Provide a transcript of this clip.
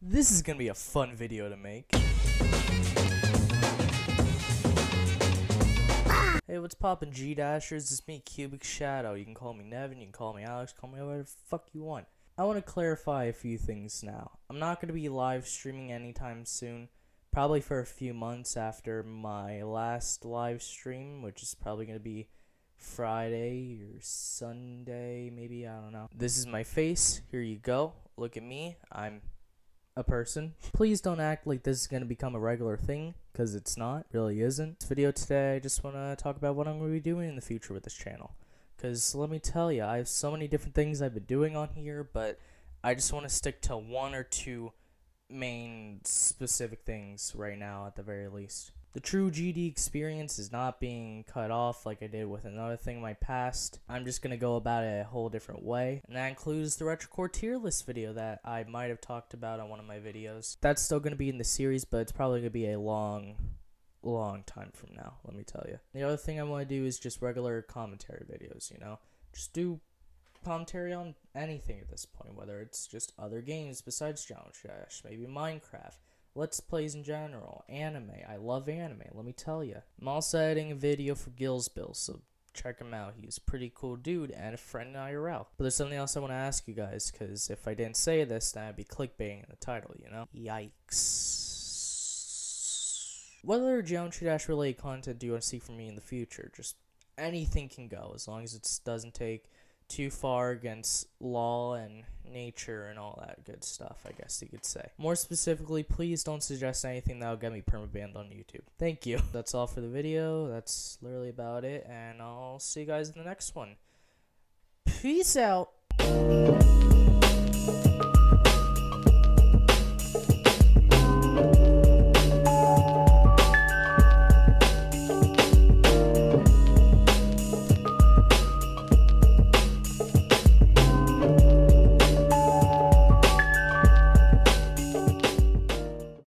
This is gonna be a fun video to make. Hey, what's poppin', G-Dashers? It's me, Cubic Shadow. You can call me Nevin, you can call me Alex, call me whatever the fuck you want. I want to clarify a few things now. I'm not going to be live streaming anytime soon. Probably for a few months after my last live stream, which is probably going to be Friday or Sunday, maybe, I don't know. This is my face. Here you go. Look at me. I'm a person. Please don't act like this is going to become a regular thing, because it's not. It really isn't. This video today, I just want to talk about what I'm going to be doing in the future with this channel. Because let me tell you, I have so many different things I've been doing on here, but I just want to stick to one or two main specific things right now at the very least. The true GD experience is not being cut off like I did with another thing in my past. I'm just going to go about it a whole different way. And that includes the Retrocore tier list video that I might have talked about on one of my videos. That's still going to be in the series, but it's probably going to be a long time from now, let me tell you. The other thing I want to do is just regular commentary videos, you know? Just do commentary on anything at this point, whether it's just other games besides Geometry Dash, maybe Minecraft. Let's plays in general, anime. I love anime, let me tell you. I'm also editing a video for Gillsbill, so check him out. He's a pretty cool dude and a friend in IRL. But there's something else I want to ask you guys, because if I didn't say this, then I'd be clickbaiting in the title, you know? Yikes. What other Geometry Dash related content do you want to see from me in the future? Just anything can go, as long as it doesn't take too far against law and nature and all that good stuff, I guess you could say. More specifically, please don't suggest anything that'll get me permabanned on YouTube. Thank you. That's all for the video. That's literally about it, and I'll see you guys in the next one. Peace out.